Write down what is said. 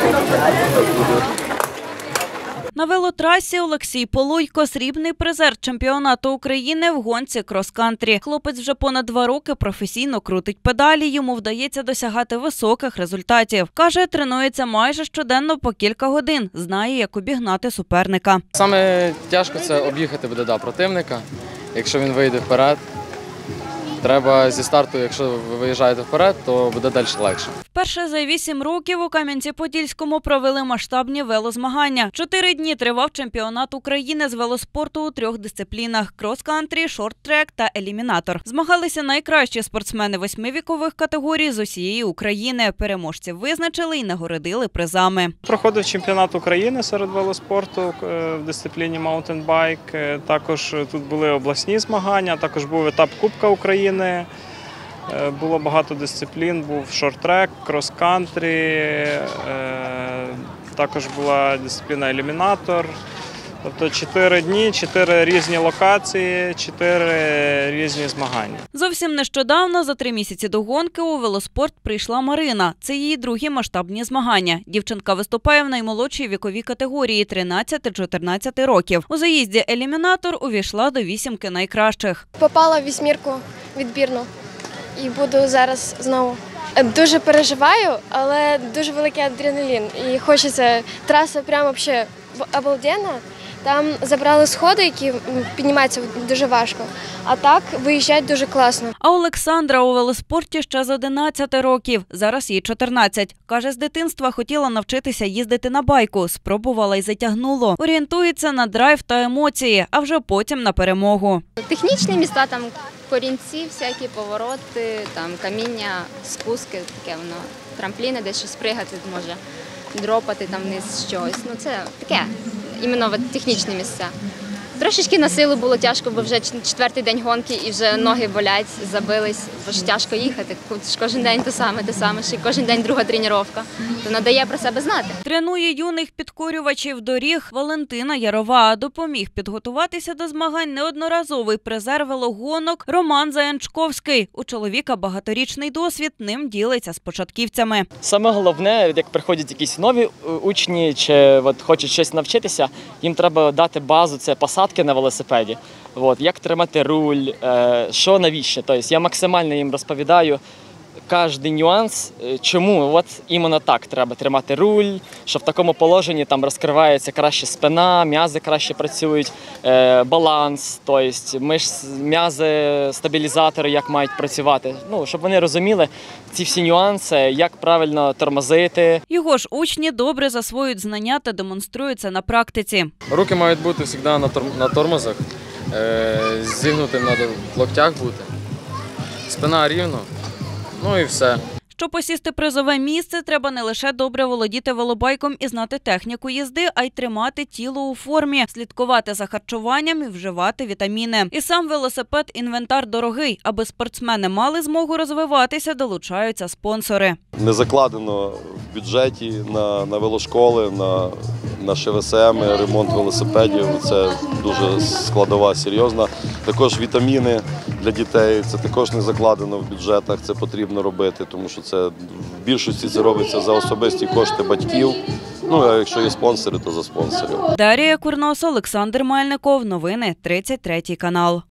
На велотрасі Олексій Полуйко – срібний призер чемпіонату України в гонці крос-кантрі. Хлопець вже понад 2 роки професійно крутить педалі, йому вдається досягати високих результатів. Каже, тренується майже щоденно по кілька годин, знає, як обігнати суперника. Саме тяжко – це об'їхати буде противника, якщо він вийде вперед. Треба зі старту, якщо ви виїжджаєте вперед, то буде далі легше. Вперше за 8 років у Кам'янці-Подільському провели масштабні велозмагання. 4 дні тривав чемпіонат України з велоспорту у 3 дисциплінах – крос-кантрі, шорт-трек та елімінатор. Змагалися найкращі спортсмени 8 вікових категорій з усієї України. Переможців визначили і нагородили призами. Проходив чемпіонат України серед велоспорту в дисципліні маунтенбайк. Також тут були обласні змагання, також був етап Кубка України. Було багато дисциплін, був шорт-трек, крос-кантрі, також була дисципліна елімінатор. Тобто 4 дні, 4 різні локації, 4 різні змагання. Зовсім нещодавно, за 3 місяці до гонки, у велоспорт прийшла Марина. Це її другі масштабні змагання. Дівчинка виступає в наймолодшій віковій категорії – 13-14 років. У заїзді елімінатор увійшла до 8-ки найкращих. Попала в 8-ку відбірну і буду зараз знову. Дуже переживаю, але дуже великий адреналін. І хочеться, траса прямо взагалі обалденна. Там забрали сходи, які піднімаються дуже важко, а так виїжджають дуже класно. А Олександра у велоспорті ще з 11 років, зараз їй 14. Каже, з дитинства хотіла навчитися їздити на байку, спробувала і затягнуло. Орієнтується на драйв та емоції, а вже потім на перемогу. Технічні міста, там корінці, всякі повороти, там каміння, спуски, таке воно, трампліни, десь щось пригати може, дропати там вниз щось. Ну це таке. Іменно технічні місця. Трошечки на силу було тяжко, бо вже 4-й день гонки і вже ноги болять, забились, бо ж тяжко їхати. Кожен день те саме, ще кожен день друга тренування. То надає про себе знати. Тренує юних підкорювачів доріг Валентина Ярова. Допоміг підготуватися до змагань неодноразовий призер велогонок Роман Заянчковський. У чоловіка багаторічний досвід, ним ділиться з початківцями. Саме головне, як приходять якісь нові учні чи хочуть щось навчитися, їм треба дати базу, це посадки на велосипеді, як тримати руль, що навіщо. Тобто я максимально їм розповідаю кожен нюанс, чому іменно так треба тримати руль, що в такому положенні там розкривається краще спина, м'язи краще працюють, баланс, тобто м'язи, стабілізатори, як мають працювати. Щоб вони розуміли ці всі нюанси, як правильно тормозити. Його ж учні добре засвоюють знання та демонструються на практиці. Руки мають бути завжди на тормозах, зігнутим на локтях бути, спина рівно. Ну і все. Щоб посісти призове місце, треба не лише добре володіти велобайком і знати техніку їзди, а й тримати тіло у формі, слідкувати за харчуванням і вживати вітаміни. І сам велосипед – інвентар дорогий. Аби спортсмени мали змогу розвиватися, долучаються спонсори. Не закладено в бюджеті на велошколи, на ШВСМ, ремонт велосипедів. Це дуже складова, серйозна. Також вітаміни для дітей, це також не закладено в бюджетах, це потрібно робити, тому що це в більшості це робиться за особисті кошти батьків. А якщо є спонсори, то за спонсорів. Дарія Курнос, Олександр Мельников. Новини 33 канал.